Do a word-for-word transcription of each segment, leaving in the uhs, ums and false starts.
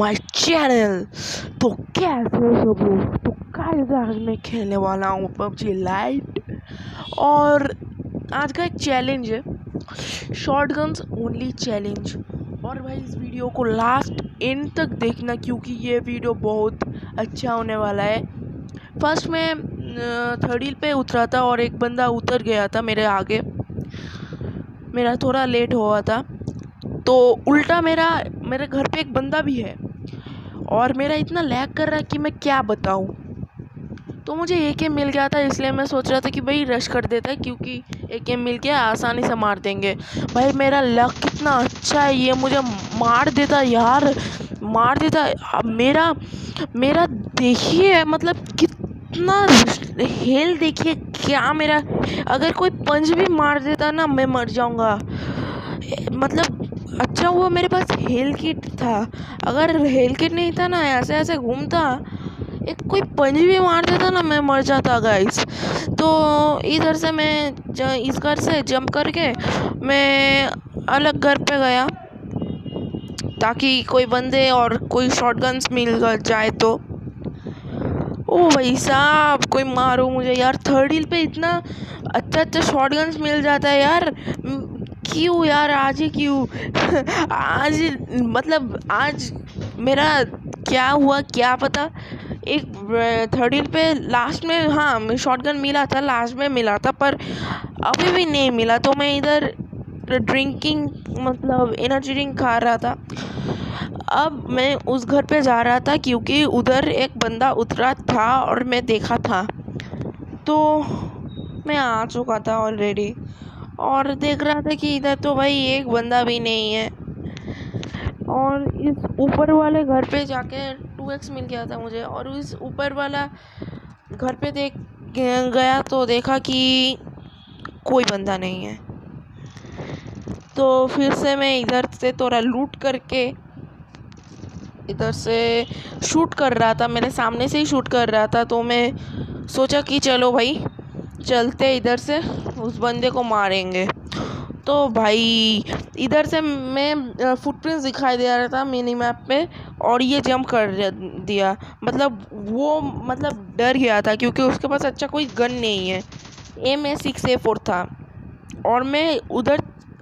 My channel. तो कैसे हो सब लोग? तो गाइस आज मैं खेलने वाला हूँ पबजी लाइट और आज का एक चैलेंज है, शॉटगन्स ओनली चैलेंज। और भाई इस वीडियो को लास्ट एंड तक देखना क्योंकि ये वीडियो बहुत अच्छा होने वाला है। फर्स्ट मैं थर्ड हिल पे उतरा था और एक बंदा उतर गया था मेरे आगे, मेरा थोड़ा लेट हुआ था तो उल्टा मेरा मेरे घर पे एक बंदा भी है और मेरा इतना लैग कर रहा है कि मैं क्या बताऊँ। तो मुझे एक एम मिल गया था, इसलिए मैं सोच रहा था कि भाई रश कर देता है क्योंकि एक एम मिल गया, आसानी से मार देंगे। भाई मेरा लक कितना अच्छा है, ये मुझे मार देता यार, मार देता। अब मेरा मेरा देखिए मतलब कितना हेल, देखिए क्या मेरा, अगर कोई पंच भी मार देता ना मैं मर जाऊंगा। मतलब अच्छा हुआ मेरे पास हेल किट था, अगर हेल किट नहीं था ना ऐसे ऐसे घूमता, एक कोई पंच भी मार देता ना मैं मर जाता गाइस। तो इधर से मैं इस घर से जंप करके मैं अलग घर पे गया ताकि कोई बंदे और कोई शॉटगन्स मिल जाए। तो ओ भाई साहब कोई मारो मुझे यार, थर्ड हिल पे इतना अच्छा अच्छा शॉटगन्स मिल जाता है यार। क्यों यार, आज ही क्यों आज मतलब आज मेरा क्या हुआ क्या पता। एक थर्ड हिल पे लास्ट में हाँ शॉटगन मिला था, लास्ट में मिला था, पर अभी भी नहीं मिला। तो मैं इधर ड्रिंकिंग मतलब एनर्जी ड्रिंक खा रहा था। अब मैं उस घर पे जा रहा था क्योंकि उधर एक बंदा उतरा था और मैं देखा था, तो मैं आ चुका था ऑलरेडी और देख रहा था कि इधर तो भाई एक बंदा भी नहीं है। और इस ऊपर वाले घर पे जाके टू एक्स मिल गया था मुझे, और इस ऊपर वाला घर पे देख गया तो देखा कि कोई बंदा नहीं है। तो फिर से मैं इधर से थोड़ा लूट करके इधर से शूट कर रहा था, मेरे सामने से ही शूट कर रहा था। तो मैं सोचा कि चलो भाई चलते इधर से उस बंदे को मारेंगे। तो भाई इधर से मैं फुटप्रिंट्स दिखाई दे रहा था मिनी मैप पे और ये जंप कर दिया, मतलब वो मतलब डर गया था क्योंकि उसके पास अच्छा कोई गन नहीं है, M A six A four था। और मैं उधर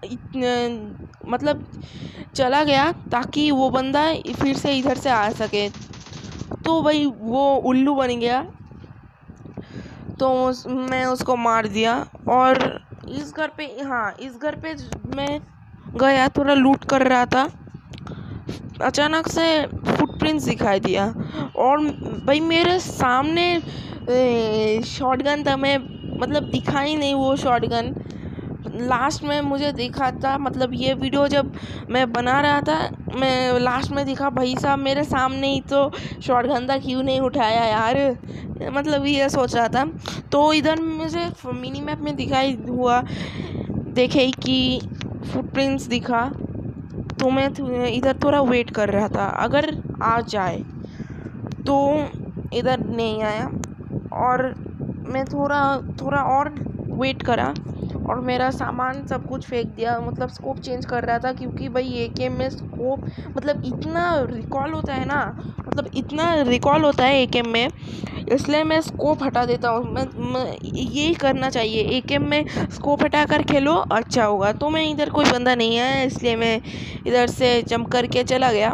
मतलब चला गया ताकि वो बंदा फिर से इधर से आ सके। तो भाई वो उल्लू बन गया तो मैं उसको मार दिया। और इस घर पे हाँ इस घर पे मैं गया, थोड़ा लूट कर रहा था, अचानक से फुटप्रिंट्स दिखाई दिया और भाई मेरे सामने शॉटगन था। मैं मतलब दिखा ही नहीं वो शॉटगन, लास्ट में मुझे दिखा था। मतलब ये वीडियो जब मैं बना रहा था मैं लास्ट में दिखा, भाई साहब मेरे सामने ही तो शॉटगन था, क्यों नहीं उठाया यार, मतलब ये सोच रहा था। तो इधर मुझे मिनी मैप में दिखाई हुआ, देखे कि फुटप्रिंट्स दिखा, तो मैं इधर थोड़ा वेट कर रहा था अगर आ जाए। तो इधर नहीं आया और मैं थोड़ा थोड़ा और वेट करा और मेरा सामान सब कुछ फेंक दिया, मतलब स्कोप चेंज कर रहा था क्योंकि भाई ए के में स्कोप मतलब इतना रिकॉल होता है ना, मतलब इतना रिकॉल होता है ए के में, इसलिए मैं स्कोप हटा देता हूँ। मैं, मैं यही करना चाहिए, ए के में स्कोप हटा कर खेलो अच्छा होगा। तो मैं इधर कोई बंदा नहीं है इसलिए मैं इधर से जंप करके चला गया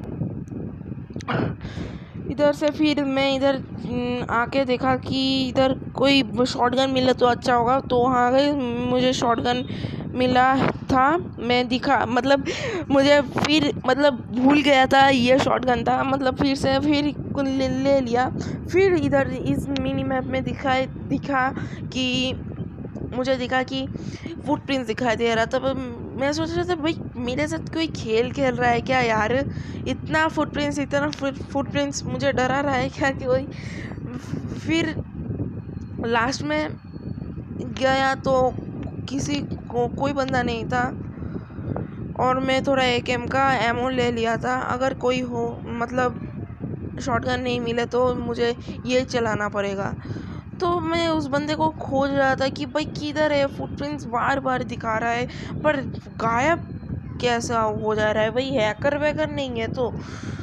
इधर से। फिर मैं इधर आके देखा कि इधर कोई शॉटगन मिला तो अच्छा होगा, तो वहाँ गए, मुझे शॉटगन मिला था। मैं दिखा मतलब मुझे फिर मतलब भूल गया था ये शॉटगन था, मतलब फिर से फिर ले, ले लिया। फिर इधर इस मिनी मैप में दिखाई दिखा कि मुझे दिखा कि फुटप्रिंट्स दिखाई दे रहा था। तो मैं सोच रहा था भाई मेरे साथ कोई खेल खेल रहा है क्या यार, इतना फुटप्रिंट्स इतना फुटप्रिंट्स मुझे डरा रहा है क्या कि कोई। फिर लास्ट में गया तो किसी को कोई बंदा नहीं था और मैं थोड़ा एक एम का एमो ले लिया था, अगर कोई हो मतलब शॉटगन नहीं मिले तो मुझे ये चलाना पड़ेगा। तो मैं उस बंदे को खोज रहा था कि भाई किधर है, फुटप्रिंट्स बार बार दिखा रहा है पर गायब कैसा हो जा रहा है, भाई हैकर वैकर नहीं है। तो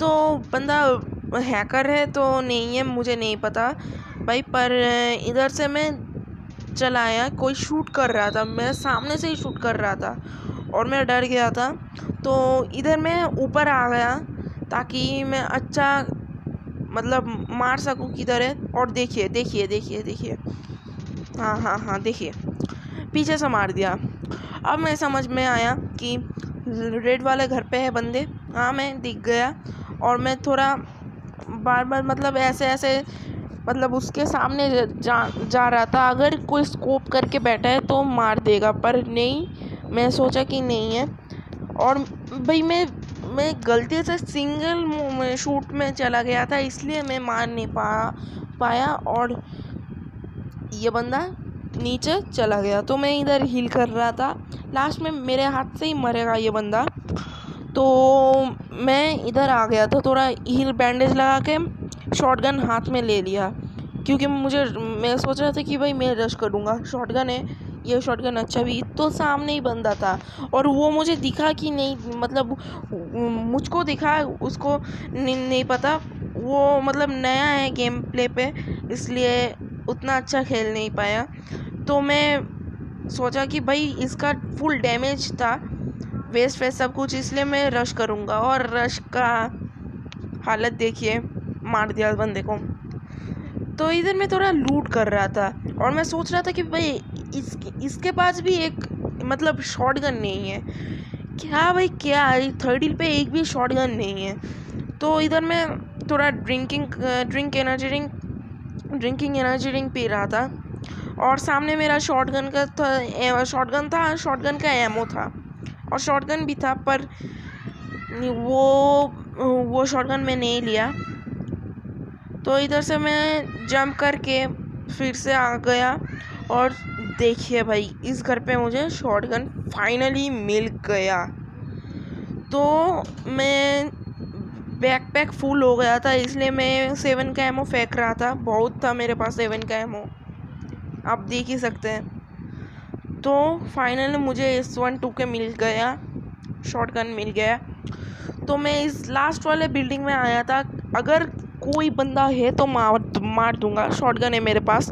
तो बंदा हैकर है तो नहीं है मुझे नहीं पता भाई, पर इधर से मैं चला आया, कोई शूट कर रहा था, मैं सामने से ही शूट कर रहा था और मैं डर गया था। तो इधर मैं ऊपर आ गया ताकि मैं अच्छा मतलब मार सकूं किधर है। और देखिए देखिए देखिए देखिए, हाँ हाँ हाँ देखिए, पीछे से मार दिया। अब मैं समझ में आया कि रेड वाले घर पे है बंदे। हाँ मैं दिख गया और मैं थोड़ा बार बार मतलब ऐसे ऐसे मतलब उसके सामने जा जा रहा था, अगर कोई स्कोप करके बैठा है तो मार देगा, पर नहीं, मैं सोचा कि नहीं है। और भाई मैं मैं गलती से सिंगल शूट में चला गया था, इसलिए मैं मार नहीं पा पाया और ये बंदा नीचे चला गया। तो मैं इधर हील कर रहा था, लास्ट में मेरे हाथ से ही मरेगा ये बंदा। तो मैं इधर आ गया था, थोड़ा हील बैंडेज लगा के शॉटगन हाथ में ले लिया, क्योंकि मुझे मैं सोच रहा था कि भाई मैं रश करूँगा, शॉटगन है, ये शॉटगन अच्छा भी। तो सामने ही बंदा था और वो मुझे दिखा कि नहीं, मतलब मुझको दिखा, उसको नहीं, नहीं पता, वो मतलब नया है गेम प्ले पे, इसलिए उतना अच्छा खेल नहीं पाया। तो मैं सोचा कि भाई इसका फुल डैमेज था, वेस्ट वेस्ट सब कुछ, इसलिए मैं रश करूँगा। और रश का हालत देखिए, मार दिया बंदे को। तो इधर मैं थोड़ा लूट कर रहा था और मैं सोच रहा था कि भाई इसके इसके पास भी एक मतलब शॉटगन नहीं है क्या भाई, क्या थर्ड पे एक भी शॉटगन नहीं है। तो इधर मैं थोड़ा drinking drink energy drink drinking energy drink पी रहा था और सामने मेरा शॉटगन का था शॉटगन था शॉटगन का एमो था और शॉटगन भी था, पर वो वो शॉटगन मैं नहीं लिया। तो इधर से मैं जंप करके फिर से आ गया और देखिए भाई इस घर पे मुझे शॉटगन फाइनली मिल गया। तो मैं बैकपैक फुल हो गया था, इसलिए मैं सेवन का एमो फेंक रहा था, बहुत था मेरे पास सेवन का एमो, आप देख ही सकते हैं। तो फाइनली मुझे एस वन टू के मिल गया, शॉटगन मिल गया। तो मैं इस लास्ट वाले बिल्डिंग में आया था, अगर कोई बंदा है तो मार मार दूंगा, शॉटगन है मेरे पास।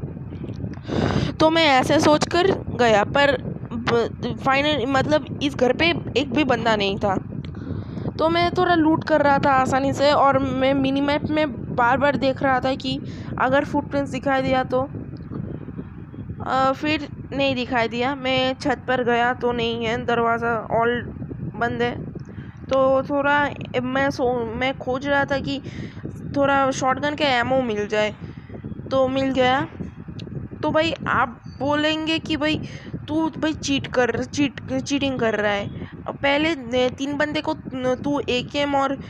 तो मैं ऐसे सोच कर गया, पर फाइनल मतलब इस घर पे एक भी बंदा नहीं था। तो मैं थोड़ा लूट कर रहा था आसानी से और मैं मिनी मैप में बार बार देख रहा था कि अगर फुटप्रिंट्स दिखाई दिया तो आ, फिर नहीं दिखाई दिया। मैं छत पर गया तो नहीं है, दरवाज़ा ऑल बंद है। तो थोड़ा मैं सो मैं खोज रहा था कि थोड़ा शॉटगन का एमो मिल जाए, तो मिल गया। तो भाई आप बोलेंगे कि भाई तू भाई चीट कर चीट चीटिंग कर रहा है। पहले तीन बंदे को तू ए के एम और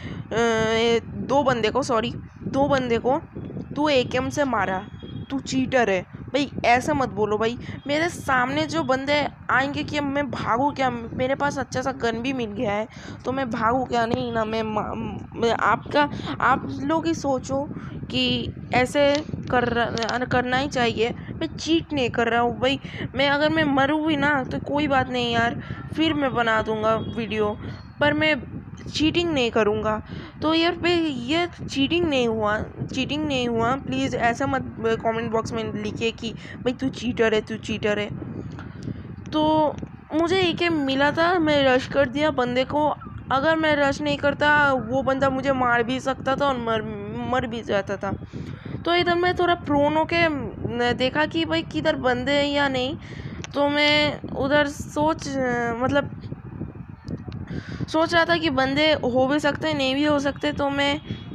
दो बंदे को सॉरी दो बंदे को तू ए के एम से मारा, तू चीटर है भाई, ऐसा मत बोलो भाई। मेरे सामने जो बंदे आएंगे कि मैं भागूँ क्या, मेरे पास अच्छा सा गन भी मिल गया है तो मैं भागूँ क्या, नहीं ना। मैं, मैं आपका आप लोग ही सोचो कि ऐसे कर करना ही चाहिए। मैं चीट नहीं कर रहा हूँ भाई, मैं अगर मैं मरूँ भी ना तो कोई बात नहीं यार, फिर मैं बना दूँगा वीडियो, पर मैं चीटिंग नहीं करूँगा। तो यार भाई ये चीटिंग नहीं हुआ, चीटिंग नहीं हुआ, प्लीज़ ऐसा मत कमेंट बॉक्स में लिखिए कि भाई तू चीटर है तू चीटर है। तो मुझे एक मिला था, मैं रश कर दिया बंदे को, अगर मैं रश नहीं करता वो बंदा मुझे मार भी सकता था और मर मर भी जाता था। तो इधर मैं थोड़ा प्रोन होके देखा कि भाई किधर बंदे हैं या नहीं, तो मैं उधर सोच मतलब सोच रहा था कि बंदे हो भी सकते हैं नहीं भी हो सकते। तो मैं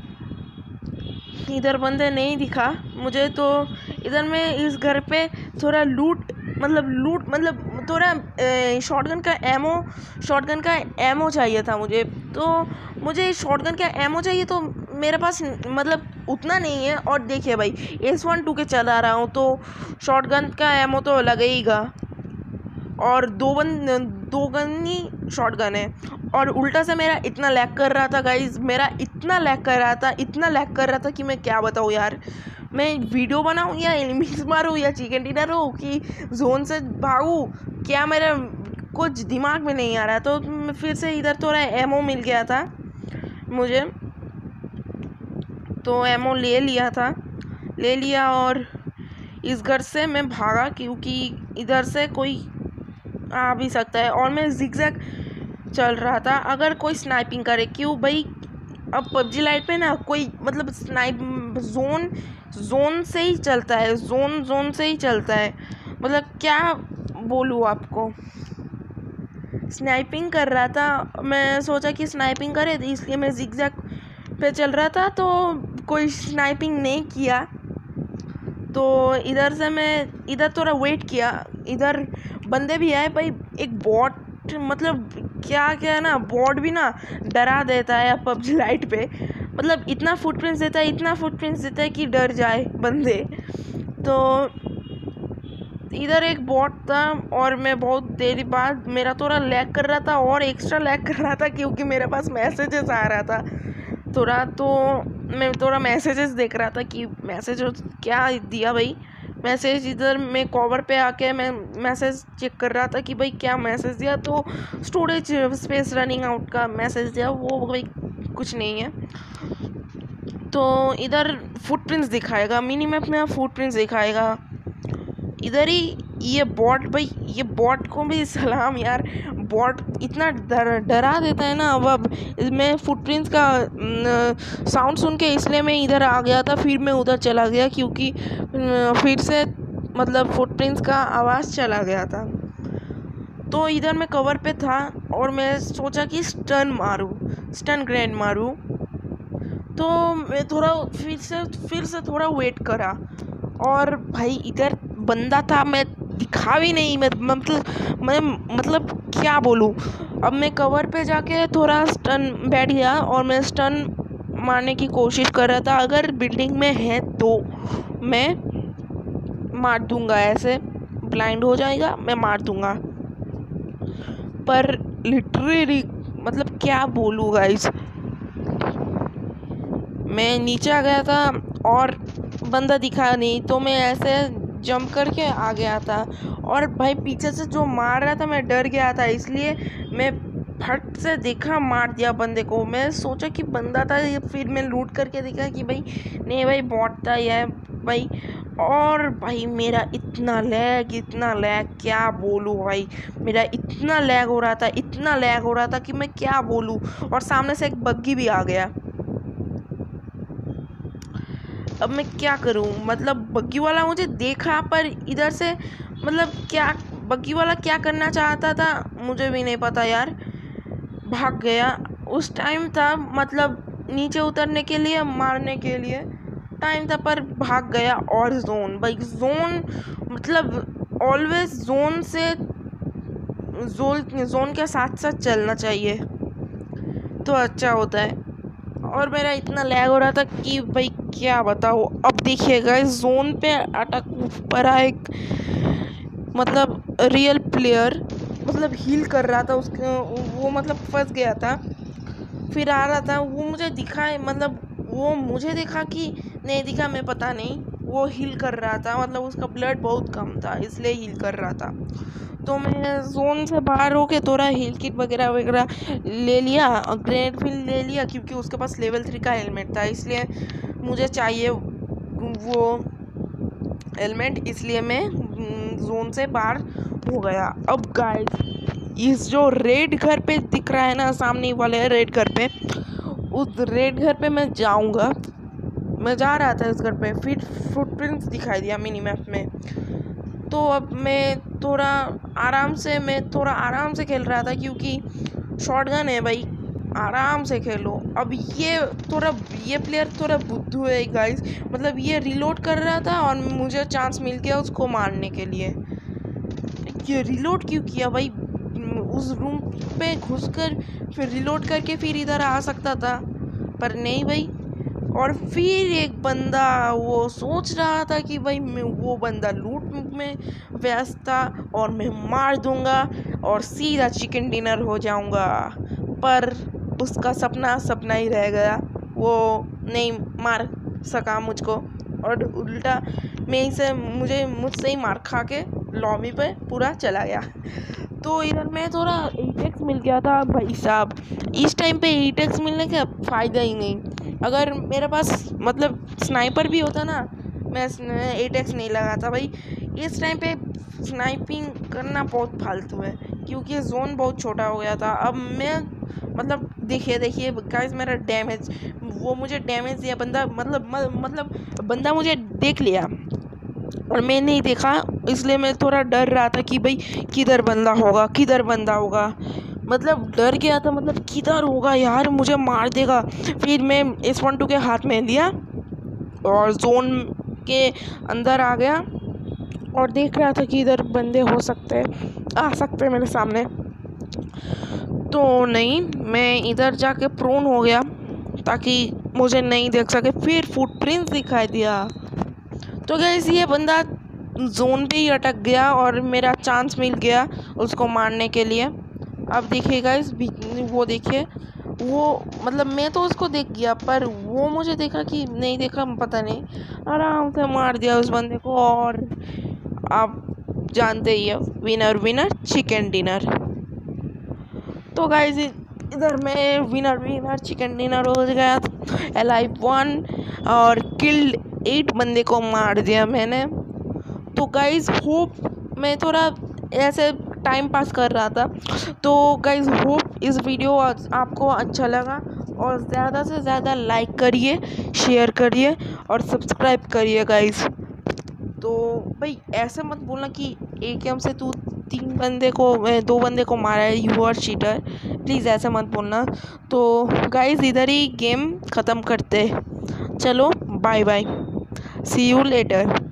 इधर बंदे नहीं दिखा मुझे, तो इधर मैं इस घर पे थोड़ा लूट मतलब लूट मतलब थोड़ा शॉटगन का एमो शॉटगन का एमो चाहिए था मुझे। तो मुझे शॉटगन का एमो चाहिए, तो मेरे पास मतलब उतना नहीं है। और देखिए भाई एस वन टू के चला रहा हूँ तो शॉटगन का एमो तो लगेगा, और दो बन दो गन ही शॉटगन है। और उल्टा से मेरा इतना लैग कर रहा था गाइज, मेरा इतना लैग कर रहा था इतना लैग कर रहा था कि मैं क्या बताऊँ यार। मैं वीडियो बनाऊँ या एनिमीज मारूँ या चिकन डिनर हो कि जोन से भागूँ, क्या मेरा कुछ दिमाग में नहीं आ रहा। तो फिर से इधर थोड़ा एमो मिल गया था मुझे, तो एमओ ले लिया था ले लिया और इस घर से मैं भागा क्योंकि इधर से कोई आ भी सकता है और मैं जिगजैग चल रहा था। अगर कोई स्नाइपिंग करे, क्यों भाई, अब पबजी लाइट पे ना कोई मतलब स्नाइप जोन जोन से ही चलता है, जोन जोन से ही चलता है। मतलब क्या बोलूँ आपको, स्नाइपिंग कर रहा था, मैं सोचा कि स्नाइपिंग करे इसलिए मैं जिगजैग पे चल रहा था, तो कोई स्नाइपिंग नहीं किया। तो इधर से मैं इधर थोड़ा वेट किया, इधर बंदे भी आए भाई। एक बॉट, मतलब क्या क्या ना, बॉट भी ना डरा देता है पबजी लाइट पे, मतलब इतना फुटप्रिंट्स देता है इतना फुटप्रिंट्स देता है कि डर जाए बंदे। तो इधर एक बॉट था और मैं बहुत देर बाद, मेरा थोड़ा लैग कर रहा था और एक्स्ट्रा लैग कर रहा था क्योंकि मेरे पास मैसेजेस आ रहा था थोड़ा। तो मैं थोड़ा मैसेजेस देख रहा था कि मैसेज क्या दिया भाई, मैसेज इधर मैं कवर पे आके मैं मैसेज चेक कर रहा था कि भाई क्या मैसेज दिया। तो स्टोरेज स्पेस रनिंग आउट का मैसेज दिया, वो भाई कुछ नहीं है। तो इधर फुटप्रिंट्स दिखाएगा, मिनी मैप में फुटप्रिंट्स दिखाएगा। इधर ही ये बॉट, भाई ये बॉट को भी सलाम यार, बॉट इतना डर डरा देता है ना। अब अब मैं फुटप्रिंट्स का साउंड सुन के इसलिए मैं इधर आ गया था, फिर मैं उधर चला गया क्योंकि फिर से मतलब फुटप्रिंट्स का आवाज़ चला गया था। तो इधर मैं कवर पे था और मैं सोचा कि स्टन मारूं, स्टन ग्रेनेड मारूं। तो मैं थोड़ा फिर से फिर से थोड़ा वेट करा और भाई इधर बंदा था, मैं दिखा भी नहीं, मैं मतलब मैं मतलब क्या बोलूँ। अब मैं कवर पे जाके थोड़ा स्टन बैठ गया और मैं स्टन मारने की कोशिश कर रहा था। अगर बिल्डिंग में है तो मैं मार दूंगा, ऐसे ब्लाइंड हो जाएगा, मैं मार दूंगा। पर लिटरली मतलब क्या बोलूँ गाइस, मैं नीचे आ गया था और बंदा दिखा नहीं, तो मैं ऐसे जंप करके आ गया था। और भाई पीछे से जो मार रहा था मैं डर गया था, इसलिए मैं फट से देखा, मार दिया बंदे को। मैं सोचा कि बंदा था, फिर मैं लूट करके देखा कि भाई नहीं भाई बॉट था यह भाई। और भाई मेरा इतना लैग इतना लैग क्या बोलूँ भाई, मेरा इतना लैग हो रहा था इतना लैग हो रहा था कि मैं क्या बोलूँ। और सामने से एक बग्गी भी आ गया। अब मैं क्या करूं, मतलब बग्गी वाला मुझे देखा पर इधर से मतलब क्या बग्गी वाला क्या करना चाहता था मुझे भी नहीं पता यार, भाग गया। उस टाइम था मतलब नीचे उतरने के लिए, मारने के लिए टाइम था, पर भाग गया। और जोन भाई, जोन मतलब ऑलवेज जोन से जोन जोन के साथ साथ चलना चाहिए तो अच्छा होता है। और मेरा इतना लैग हो रहा था कि भाई क्या बताओ। अब देखिएगा इस जोन पे अटक पड़ा एक मतलब रियल प्लेयर, मतलब हील कर रहा था उसके, वो मतलब फंस गया था, फिर आ रहा था। वो मुझे दिखा, मतलब वो मुझे दिखा कि नहीं दिखा मैं पता नहीं, वो हील कर रहा था, मतलब उसका ब्लड बहुत कम था इसलिए हील कर रहा था। तो मैं जोन से बाहर होके थोड़ा हील किट वगैरह वगैरह ले लिया और ग्रेनेड भी ले लिया क्योंकि उसके पास लेवल थ्री का हेलमेट था, इसलिए मुझे चाहिए वो हेलमेट, इसलिए मैं जोन से बाहर हो गया। अब गाइस इस जो रेड घर पे दिख रहा है ना, सामने वाले रेड घर पे, उस रेड घर पे मैं जाऊंगा। मैं जा रहा था इस घर पे, फिर फुटप्रिंट्स दिखाई दिया मिनी मैप में। तो अब मैं थोड़ा आराम से मैं थोड़ा आराम से खेल रहा था क्योंकि शॉटगन है भाई, आराम से खेलो। अब ये थोड़ा ये प्लेयर थोड़ा बुद्धू है गाइस, मतलब ये रिलोड कर रहा था और मुझे चांस मिल गया उसको मारने के लिए। ये रिलोड क्यों किया भाई, उस रूम पे घुसकर फिर रिलोड करके फिर इधर आ सकता था, पर नहीं भाई। और फिर एक बंदा वो सोच रहा था कि भाई मैं वो बंदा लूट में व्यस्त था और मैं मार दूंगा और सीधा चिकन डिनर हो जाऊंगा, पर उसका सपना सपना ही रह गया, वो नहीं मार सका मुझको और उल्टा मैं से मुझे मुझसे ही मार खा के लॉबी पे पूरा चला गया। तो इधर में थोड़ा एट एक्स मिल गया था भाई साहब, इस टाइम पे एट एक्स मिलने का फ़ायदा ही नहीं। अगर मेरे पास मतलब स्नाइपर भी होता ना, मैं एट एक्स नहीं लगाता भाई। इस टाइम पे स्नाइपिंग करना बहुत फालतू है क्योंकि जोन बहुत छोटा हो गया था। अब मैं मतलब देखिए देखिए गाइस मेरा डैमेज, वो मुझे डैमेज दिया बंदा, मतलब मतलब बंदा मुझे देख लिया और मैं नहीं देखा, इसलिए मैं थोड़ा डर रहा था कि भाई किधर बंदा होगा किधर बंदा होगा, मतलब डर गया था, मतलब किधर होगा यार मुझे मार देगा। फिर मैं एस वन टू के हाथ में लिया और जोन के अंदर आ गया और देख रहा था कि इधर बंदे हो सकते आ सकते मेरे सामने, तो नहीं मैं इधर जाके प्रोन हो गया ताकि मुझे नहीं देख सके। फिर फुटप्रिंट्स दिखाई दिया, तो गाइस ये बंदा जोन पे ही अटक गया और मेरा चांस मिल गया उसको मारने के लिए। अब देखिए गाइस वो देखिए वो मतलब मैं तो उसको देख गया पर वो मुझे देखा कि नहीं देखा पता नहीं, आराम से मार दिया उस बंदे को। और आप जानते ही है विनर विनर चिकन डिनर। तो गाइस इधर मैं विनर विनर चिकन डिनर हो गया, एलाइव वन और किल्ड एट बंदे को मार दिया मैंने। तो गाइस होप मैं थोड़ा ऐसे टाइम पास कर रहा था, तो गाइस होप इस वीडियो आपको अच्छा लगा और ज़्यादा से ज़्यादा लाइक करिए, शेयर करिए और सब्सक्राइब करिए गाइस। तो भाई ऐसे मत बोलना कि एक एम से तू तीन बंदे को दो बंदे को मारा है, यू आर चीटर, प्लीज़ ऐसे मत बोलना। तो गाइस इधर ही गेम ख़त्म करते, चलो bye bye, see you letter.